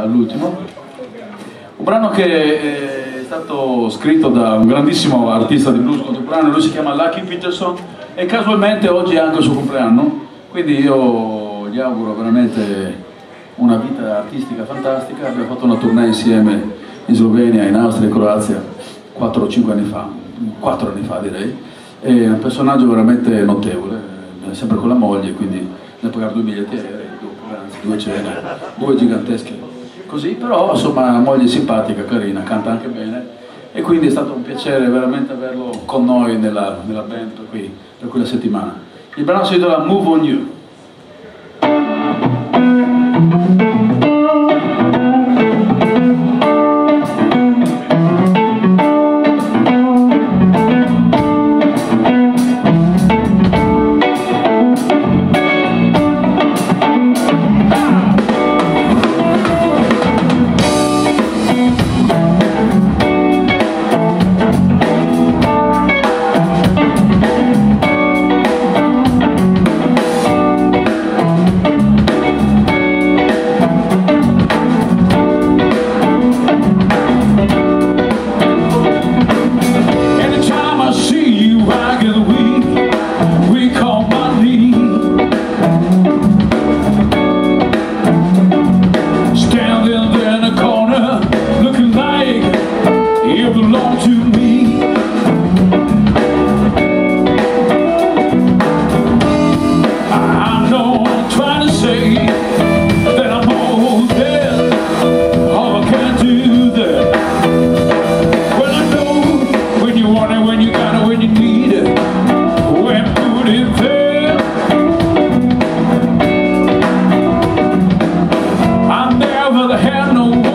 all'ultimo. Un brano che è stato scritto da un grandissimo artista di blues contemporaneo, lui si chiama Lucky Peterson e casualmente oggi è anche il suo compleanno, quindi io gli auguro veramente una vita artistica fantastica. Abbiamo fatto una tournée insieme in Slovenia, in Austria e in Croazia 4 o 5 anni fa, 4 anni fa direi. È un personaggio veramente notevole, è sempre con la moglie, quindi ne pagare 2 biglietti aerei, 2 cene, 2 gigantesche. Così, però insomma la moglie è simpatica, carina, canta anche bene e quindi è stato un piacere veramente averlo con noi nella band per quella settimana. Il brano si intitola Move On You. Belong to me. I know I'm trying to say that I'm all there. Oh, I can't do that. When I know when you want it, when you got it, when you need it, when put it there. I never had no